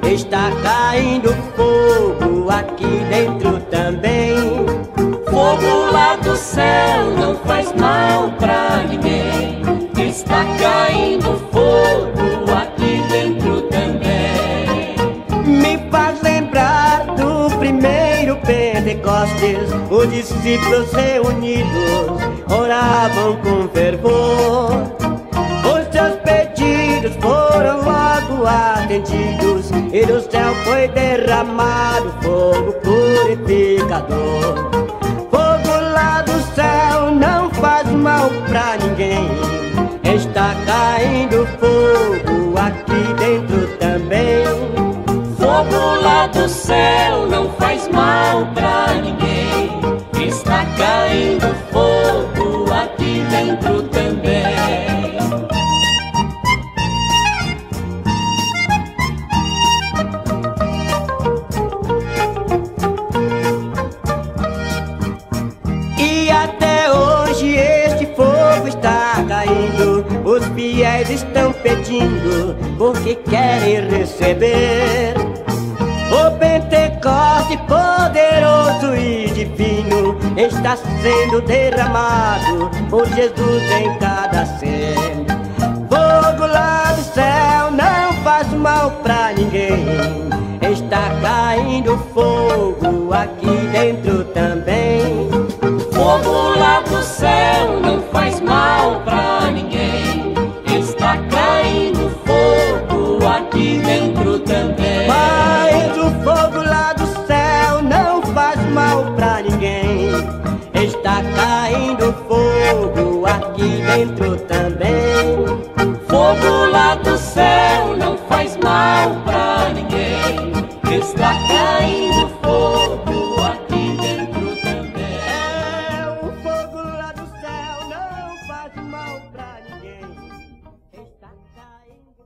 Está caindo fogo aqui dentro também. Fogo lá do céu não faz mal pra ninguém. Está caindo fogo aqui dentro também. Me faz lembrar do primeiro Pentecostes. Os discípulos reunidos oravam com fervor. Os seus pedidos foram logo atendidos, e do céu foi derramado fogo purificador. Fogo lá do céu não faz mal pra ninguém. Está caindo fogo aqui dentro também. Fogo lá do céu não faz mal pra ninguém. Está caindo fogo aqui dentro também. E até hoje este fogo está caindo. Os fiéis estão pedindo porque querem receber o Pentecoste poderoso e divino. Está sendo derramado por Jesus em cada ser. Fogo lá do céu não faz mal pra ninguém. Está caindo fogo aqui dentro também. Fogo lá do céu não faz mal pra ninguém. Está caindo fogo aqui dentro também. Mas o fogo lá do céu não faz mal pra ninguém. Está caindo fogo aqui dentro também. Fogo lá do céu não faz mal pra ninguém. Está caindo fogo aqui dentro também. O fogo lá do céu não faz mal pra ninguém. Está caindo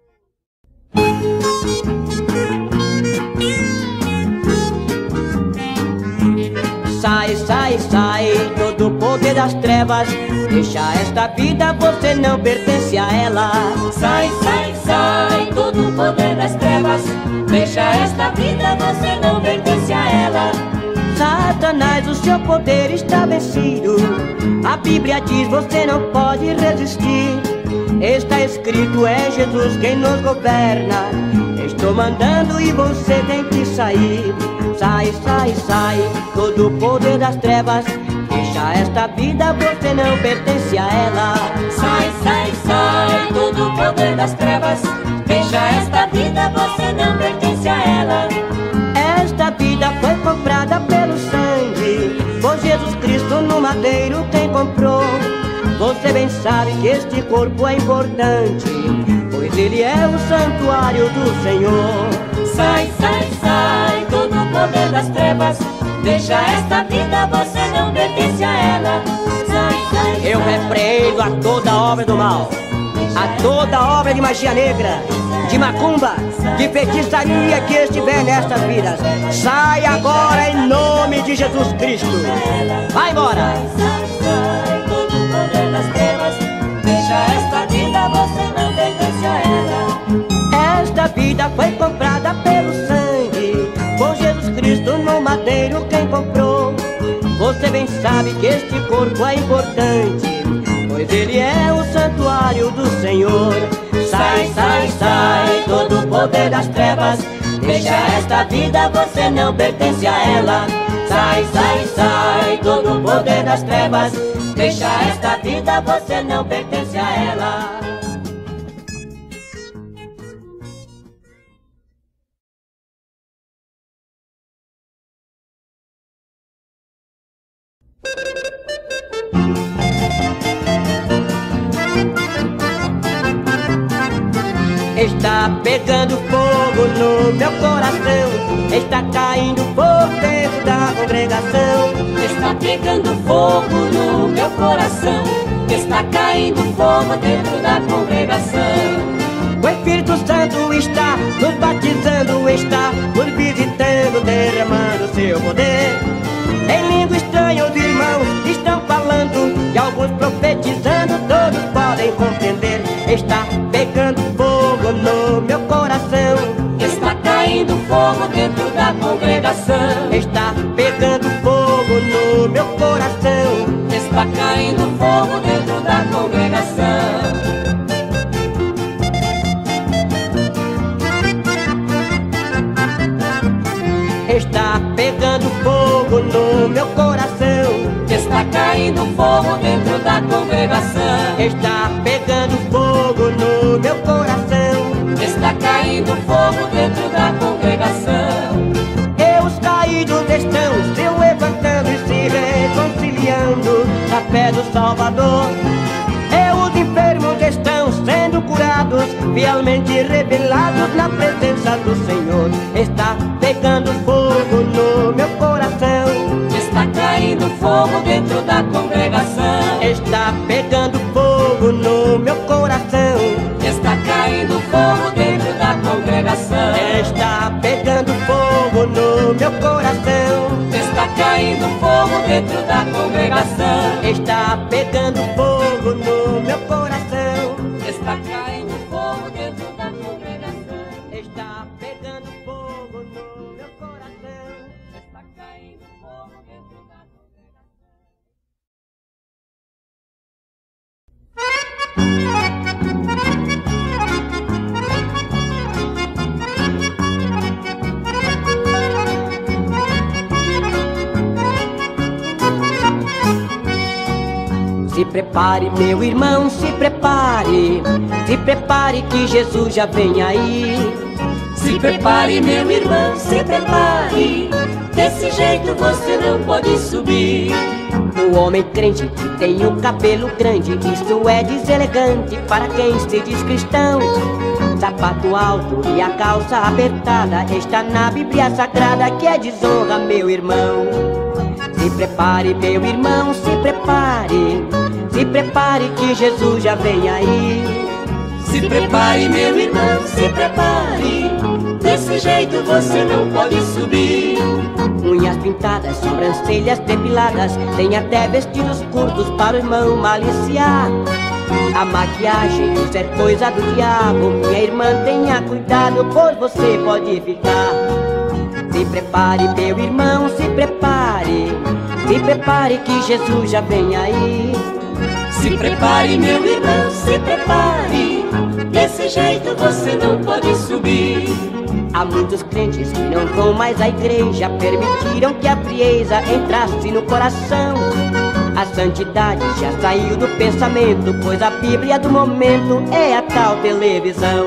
fogo. Sai, sai, sai, todo o poder das trevas. Deixa esta vida, você não pertence a ela. Sai, sai, sai, todo o poder das trevas. Deixa esta vida, você não pertence a ela. Satanás, o seu poder está vencido. A Bíblia diz, você não pode resistir. Está escrito, é Jesus quem nos governa. Estou mandando e você tem que sair. Sai, sai, sai, todo o poder das trevas. Deixa esta vida, você não pertence a ela. Sai, sai, sai, todo o poder das trevas. Deixa esta vida, você não pertence a ela. Esta vida foi comprada pelo sangue. Foi Jesus Cristo no madeiro quem comprou. Você bem sabe que este corpo é importante, pois ele é o santuário do Senhor. Sai, sai, sai, todo o poder das trevas. Deixa esta vida, você não pertence a ela. Sai, sai, Eu repreendo a toda obra do mal, a toda obra de magia negra, de macumba, de feitiçaria que estiver nestas vidas. Sai agora em nome de Jesus Cristo. Vai embora. sai, sai, todo o poder das trevas. Deixa esta vida, você não pertence a ela. Esta vida foi comprada pelo sangue. Foi Jesus Cristo no madeiro quem comprou. Você bem sabe que este corpo é importante, pois ele é o santuário do Senhor. Sai, sai, sai, todo o poder das trevas. Deixa esta vida, você não pertence a ela. Sai, sai, sai, todo o poder das trevas. Deixa esta vida, você não pertence a ela. Está pegando fogo no meu coração. Está caindo fogo dentro da congregação. Está pegando fogo no meu coração. Está caindo fogo dentro da congregação. O Espírito Santo está nos batizando, está nos visitando, derramando seu poder. Em língua estranha os irmãos estão falando, e alguns profetizando, todos podem compreender. Está pegando fogo no meu coração. Está caindo fogo dentro da congregação. Está pegando fogo no meu coração. Está caindo fogo dentro da congregação. Está pegando fogo no meu coração. Está caindo fogo dentro da congregação. Está pegando fogo no meu coração. Está caindo fogo dentro da congregação. E os caídos estão se levantando e se reconciliando na fé do Salvador. E os enfermos estão sendo curados, fielmente revelados na presença do Senhor. Está pegando fogo no meu coração. Está caindo fogo dentro da congregação. Está pegando fogo no meu coração. Está caindo fogo dentro da congregação. Está pegando fogo no meu coração. Está caindo fogo dentro da congregação. Está pegando fogo no meu coração. Está caindo fogo dentro da congregação. Está pegando fogo no meu coração. Está caindo fogo dentro da congregação. Se prepare, meu irmão, se prepare. Se prepare que Jesus já vem aí. Se prepare, meu irmão, se prepare. Desse jeito você não pode subir. O homem crente que tem o cabelo grande, isto é deselegante para quem se diz cristão. Sapato alto e a calça apertada, está na Bíblia Sagrada que é desonra, meu irmão. Se prepare, meu irmão, se prepare. Se prepare que Jesus já vem aí. Se prepare, meu irmão, se prepare. Desse jeito você não pode subir. Unhas pintadas, sobrancelhas depiladas, tem até vestidos curtos para o irmão maliciar. A maquiagem, isso é coisa do diabo. Minha irmã, tenha cuidado, pois você pode ficar. Se prepare, meu irmão, se prepare. Se prepare que Jesus já vem aí. Se prepare, meu irmão, se prepare. Desse jeito você não pode subir. Há muitos crentes que não vão mais à igreja, permitiram que a frieza entrasse no coração. A santidade já saiu do pensamento, pois a Bíblia do momento é a tal televisão.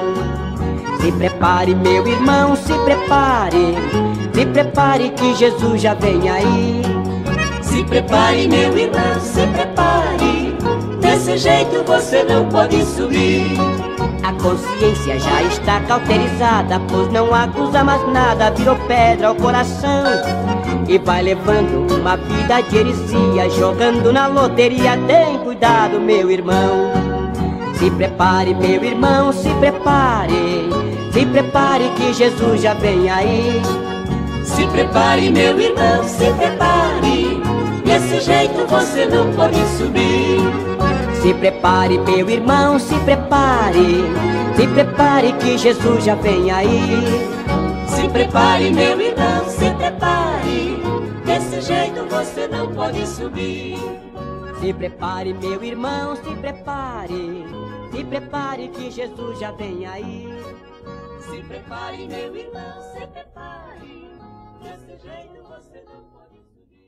Se prepare, meu irmão, se prepare. Se prepare que Jesus já vem aí. Se prepare, meu irmão, se prepare. Desse jeito você não pode subir. A consciência já está cauterizada, pois não acusa mais nada, virou pedra ao coração. E vai levando uma vida de heresia, jogando na loteria. Tem cuidado, meu irmão. Se prepare, meu irmão, se prepare. Se prepare que Jesus já vem aí. Se prepare, meu irmão, se prepare. Desse jeito você não pode subir. Se prepare, meu irmão, se prepare. Se prepare que Jesus já vem aí. Se prepare, meu irmão, se prepare. Desse jeito você não pode subir. Se prepare, meu irmão, se prepare. Se prepare que Jesus já vem aí. Se prepare, meu irmão, se prepare. Desse jeito você não pode subir.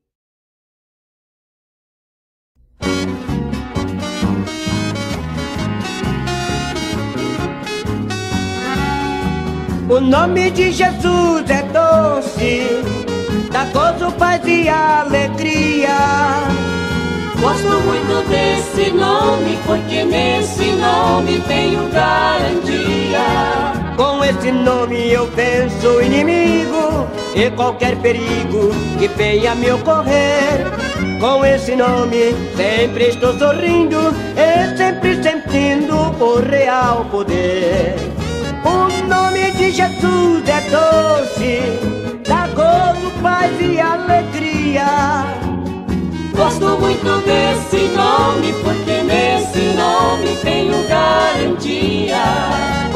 O nome de Jesus é doce, dá gozo, paz e alegria. Gosto muito desse nome, porque nesse nome tenho garantia. Com esse nome eu venço o inimigo e qualquer perigo que venha me ocorrer. Com esse nome sempre estou sorrindo e sempre sentindo o real poder. O nome de Jesus é doce, dá gozo, paz e alegria. Gosto muito desse nome, porque nesse nome tenho garantia.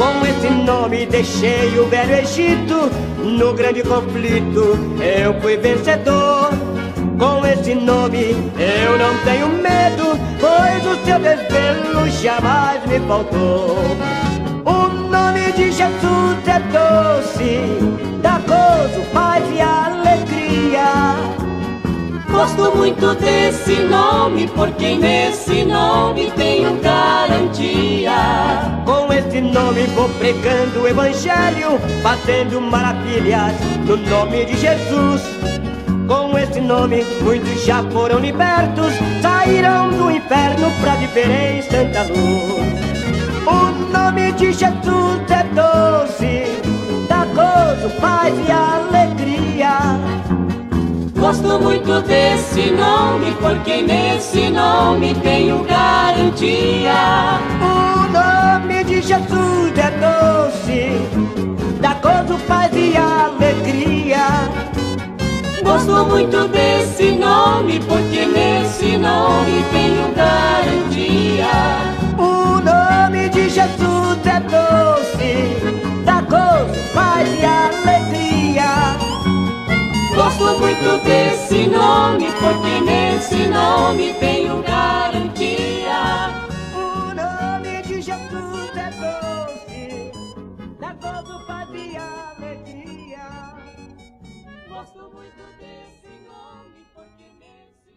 Com esse nome deixei o velho Egito, no grande conflito eu fui vencedor. Com esse nome eu não tenho medo, pois o seu desvelo jamais me faltou. O nome de Jesus é doce, dá gozo, paz e alegria. Gosto muito desse nome, porque nesse nome tenho garantia. Com esse nome vou pregando o evangelho, fazendo maravilhas no nome de Jesus. Com esse nome muitos já foram libertos, saíram do inferno pra viver em santa luz. O nome de Jesus é doce, dá gozo, paz e alegria. Gosto muito desse nome, porque nesse nome tenho garantia. O nome de Jesus é doce, dá gozo, paz e alegria. Gosto muito desse nome, porque nesse nome tenho garantia. O nome de Jesus é doce, dá gozo, paz e alegria. Gosto muito desse nome, porque nesse nome tenho garantia. O nome de Jesus é doce, dá gozo, paz e alegria. Gosto muito desse nome, porque nesse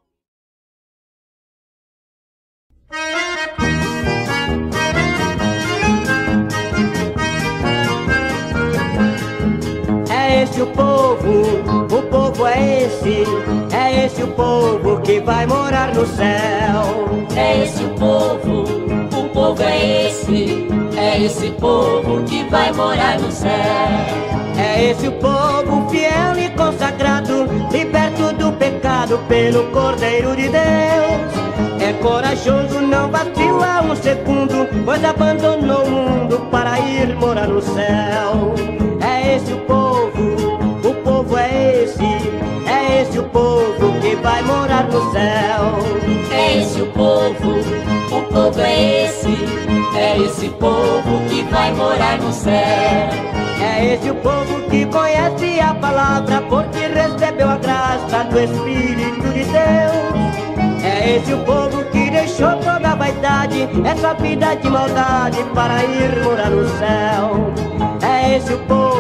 nome. É esse o povo é esse o povo que vai morar no céu. É esse o povo é esse povo que vai morar no céu. É esse o povo fiel e consagrado, liberto do pecado pelo Cordeiro de Deus. É corajoso, não vacila um segundo, pois abandonou o mundo para ir morar no céu. É esse o povo é esse o povo que vai morar no céu. É esse o povo é esse povo que vai morar no céu. É esse o povo que conhece a palavra, porque recebeu a graça do Espírito de Deus. É esse o povo que deixou toda a vaidade, essa vida de maldade, para ir morar no céu. É esse o povo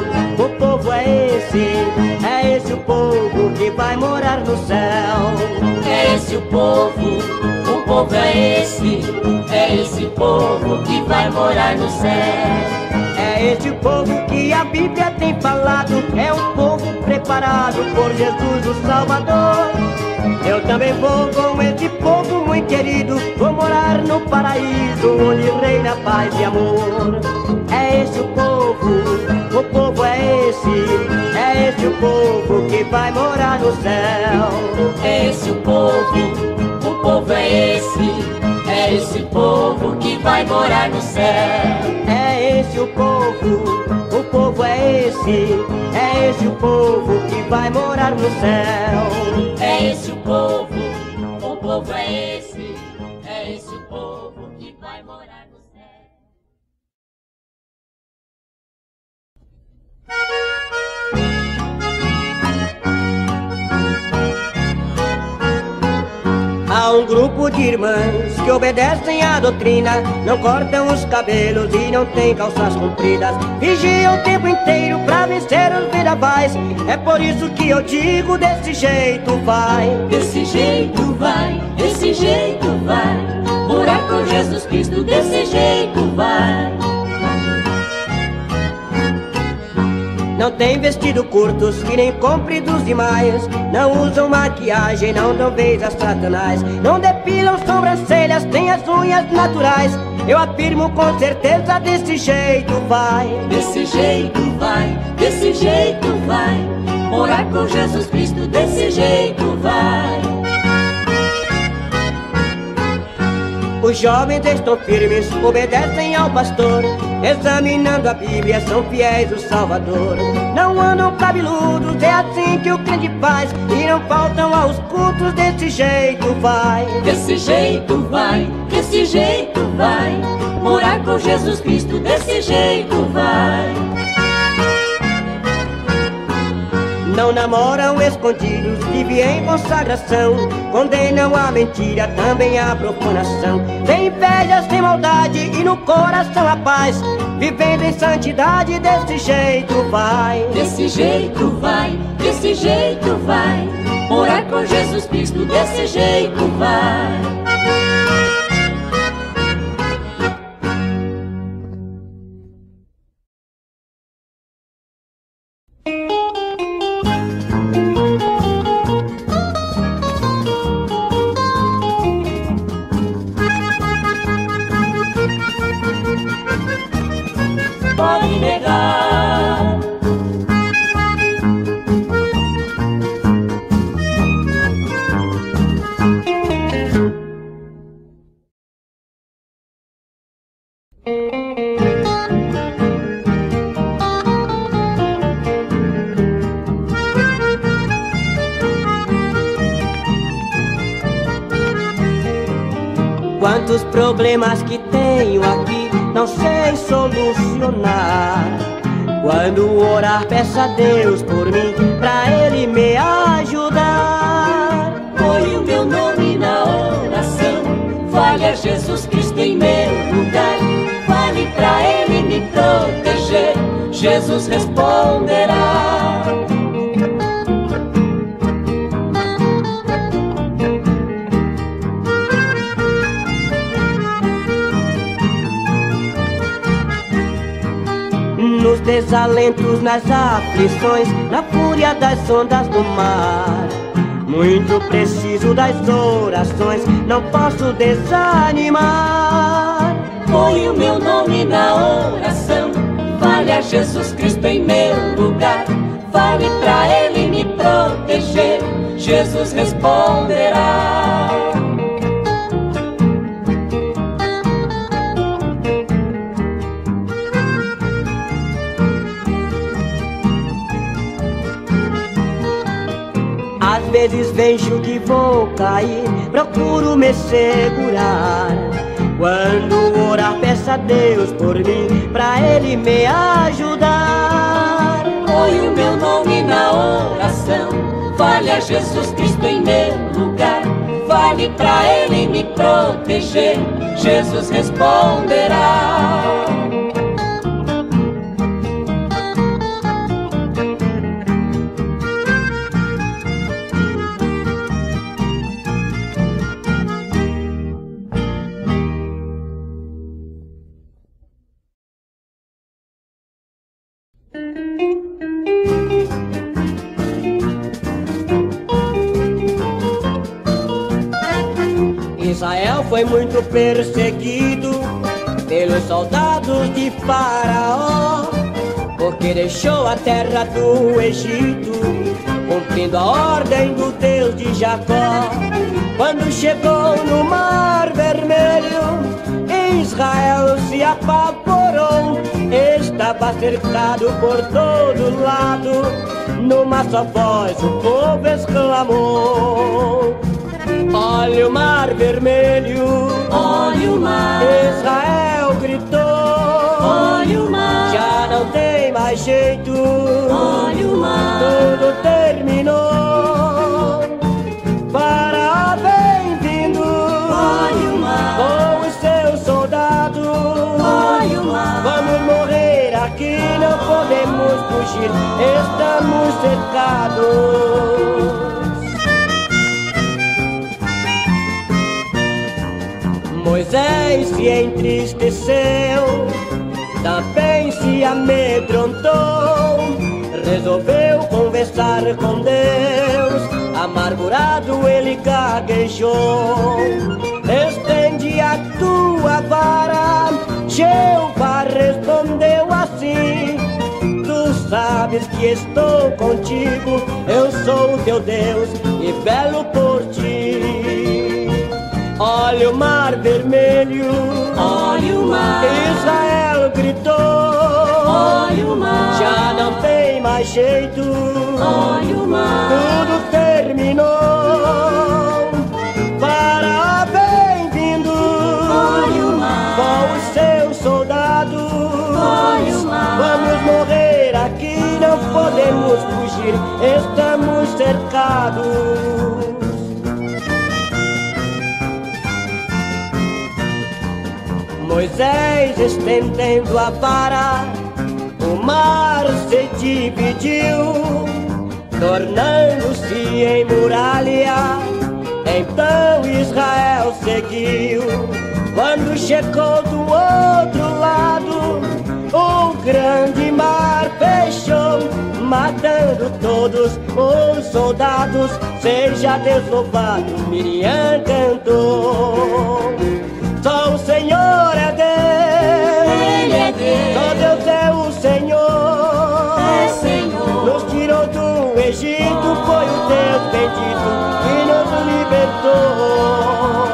é esse o povo que vai morar no céu. É esse o povo é esse povo que vai morar no céu. É esse o povo que a Bíblia tem falado, é um povo preparado por Jesus o Salvador. Eu também vou com esse povo muito querido, vou morar no paraíso onde reina paz e amor. É esse o povo é esse o povo que vai morar no céu. É esse o povo é esse povo que vai morar no céu. É esse o povo é esse o povo que vai morar no céu. É esse o povo é esse o povo que vai morar no céu. Há um grupo de irmãs que obedecem à doutrina, não cortam os cabelos e não têm calças compridas, vigiam o tempo inteiro pra vencer os vendavais. É por isso que eu digo, desse jeito vai, desse jeito vai, desse jeito vai, morar com Jesus Cristo, desse jeito vai. Não tem vestido curtos que nem compridos demais, não usam maquiagem, não dão vez a Satanás, não depilam sobrancelhas, têm as unhas naturais. Eu afirmo com certeza, desse jeito vai, desse jeito vai, desse jeito vai, morar com Jesus Cristo, desse jeito vai. Os jovens estão firmes, obedecem ao pastor, examinando a Bíblia, são fiéis ao Salvador. Não andam cabeludos, é assim que o crente faz, e não faltam aos cultos, desse jeito vai, desse jeito vai, desse jeito vai, morar com Jesus Cristo desse jeito vai. Não namoram escondidos, vivem em consagração, condenam a mentira, também a profanação. Sem inveja, sem maldade e no coração a paz, vivendo em santidade, desse jeito vai. Desse jeito vai, desse jeito vai, morar com Jesus Cristo desse jeito vai. Pode negar. Quantos problemas que tenho aqui não sei solucionar. Quando orar, peça a Deus por mim, pra Ele me ajudar. Põe o meu nome na oração, fale a Jesus Cristo em meu lugar. Fale pra Ele me proteger, Jesus responderá. Nos desalentos, nas aflições, na fúria das ondas do mar, muito preciso das orações, não posso desanimar. Põe o meu nome na oração, fale a Jesus Cristo em meu lugar. Fale pra Ele me proteger, Jesus responderá. Às vezes vejo que vou cair, procuro me segurar. Quando orar, peça a Deus por mim, pra Ele me ajudar. Põe o meu nome na oração, fale a Jesus Cristo em meu lugar. Fale pra Ele me proteger, Jesus responderá. Israel foi muito perseguido pelos soldados de Faraó, porque deixou a terra do Egito, cumprindo a ordem do Deus de Jacó. Quando chegou no Mar Vermelho, Israel se apavorou, estava cercado por todo lado. Numa só voz o povo exclamou: olha o Mar Vermelho, olha o mar. Israel gritou: olha o mar. já não tem mais jeito, olha o mar. tudo terminou. Faraó vem vindo, olha o mar. com os seus soldados, olha o mar. vamos morrer aqui, não podemos fugir, estamos cercados. Moisés se entristeceu, também se amedrontou, resolveu conversar com Deus, amargurado ele gaguejou. Estende a tua vara, Jeová respondeu assim: tu sabes que estou contigo, eu sou teu Deus e velo por ti. Olha o Mar Vermelho, olha o mar. Israel gritou: olha o mar. já não tem mais jeito, olha o mar. tudo terminou. Faraó vem vindo, olha o mar. com os seus podemos fugir, estamos cercados. Moisés estendendo a vara, o mar se dividiu, tornando-se em muralha. Então Israel seguiu. Quando chegou do outro lado, o grande mar fechou, matando todos os soldados. Seja Deus louvado, Miriam cantou. Só o Senhor é Deus, Ele é Deus, só Deus é o Senhor. é Senhor. Nos tirou do Egito, foi o Deus bendito que nos libertou.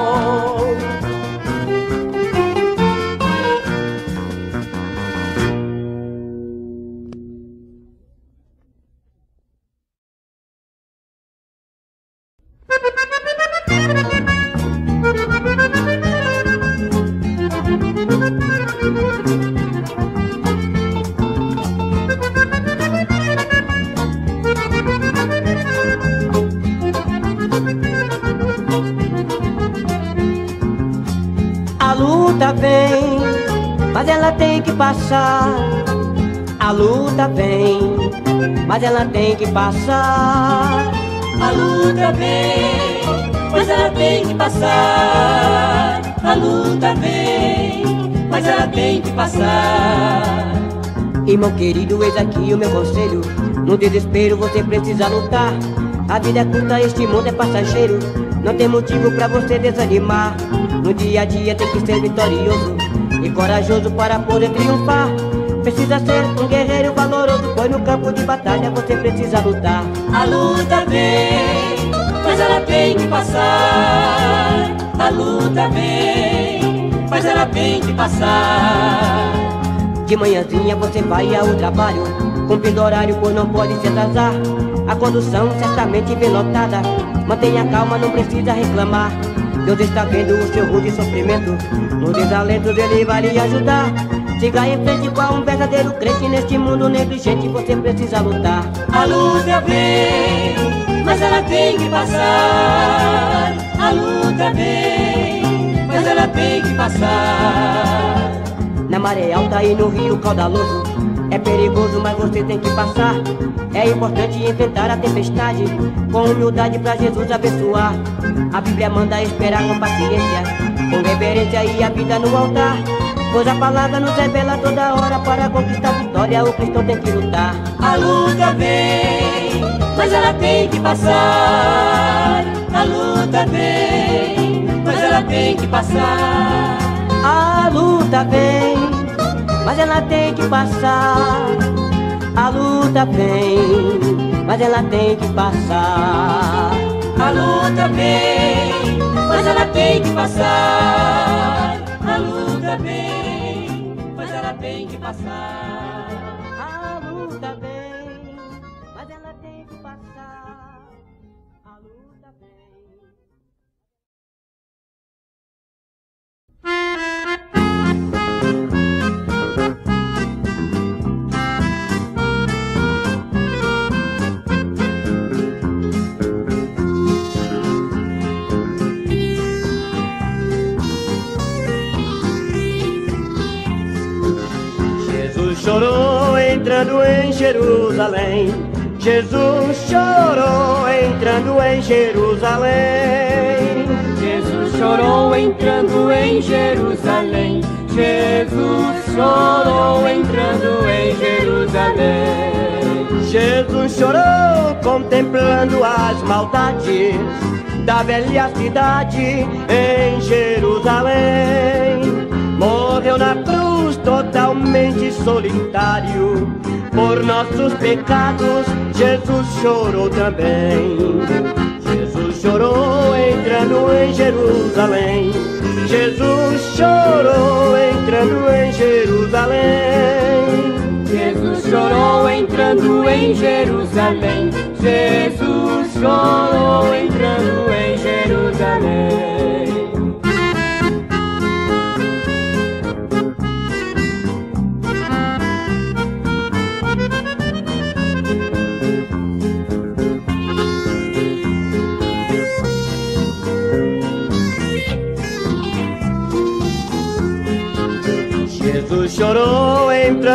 A luta vem, mas ela tem que passar. A luta vem, mas ela tem que passar. A luta vem, mas ela tem que passar. A luta vem, mas ela tem que passar. Irmão querido, eis aqui o meu conselho. No desespero você precisa lutar. A vida é curta, este mundo é passageiro. Não tem motivo pra você desanimar. No dia a dia tem que ser vitorioso e corajoso para poder triunfar. Precisa ser um guerreiro valoroso, pois no campo de batalha você precisa lutar. A luta vem, mas ela tem que passar. A luta vem, mas ela tem que passar. De manhãzinha você vai ao trabalho, cumprindo horário, pois não pode se atrasar. A condução certamente vem lotada. Mantenha calma, não precisa reclamar. Deus está vendo o seu rude sofrimento. No desalento dele vai lhe ajudar. Siga em frente com um verdadeiro crente. Neste mundo negligente você precisa lutar. A luta vem, mas ela tem que passar. A luta vem, mas ela tem que passar. Na maré alta e no rio caudaloso é perigoso, mas você tem que passar. É importante enfrentar a tempestade com humildade pra Jesus abençoar. A Bíblia manda esperar com paciência, com reverência e a vida no altar. Pois a palavra nos revela toda hora. Para conquistar a vitória o cristão tem que lutar. A luta vem, mas ela tem que passar. A luta vem, mas ela tem que passar. A luta vem, mas ela tem que passar. A luta vem, mas ela tem que passar. A luta vem, mas ela tem que passar. A luta vem, mas ela tem que passar. A luta vem, mas ela tem que passar. A luta vem. Chorou entrando em Jerusalém. Jesus chorou entrando em Jerusalém. Jesus chorou entrando em Jerusalém. Jesus chorou entrando em Jerusalém. Jesus chorou contemplando as maldades da velha cidade em Jerusalém. Morreu na cruz totalmente solitário. Por nossos pecados Jesus chorou também. Jesus chorou entrando em Jerusalém. Jesus chorou entrando em Jerusalém. Jesus chorou entrando em Jerusalém. Jesus chorou entrando em Jerusalém.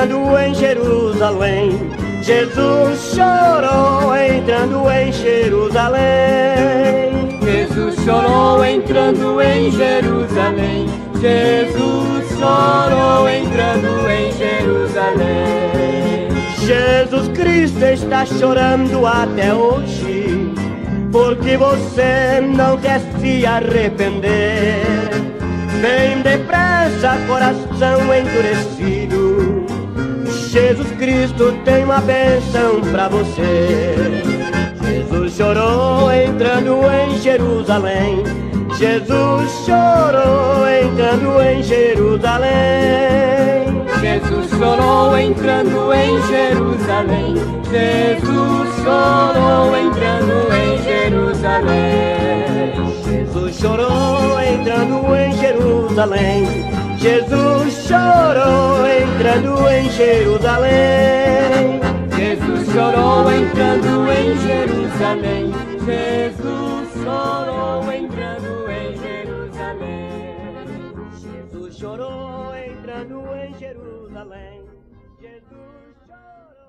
entrando em Jerusalém. Jesus chorou entrando em Jerusalém. Jesus chorou entrando em Jerusalém. Jesus chorou entrando em Jerusalém. Jesus Cristo está chorando até hoje, porque você não quer se arrepender. Vem depressa, coração endurecido, Jesus Cristo tem uma bênção pra você. Jesus chorou entrando em Jerusalém. Jesus chorou entrando em Jerusalém. Jesus chorou entrando em Jerusalém. Jesus chorou entrando em Jerusalém. Jesus chorou entrando em Jerusalém. Jesus chorou entrando em Jerusalém. Jesus chorou entrando em Jerusalém. Jesus chorou entrando em Jerusalém. Jesus chorou entrando em Jerusalém. Jesus chorou.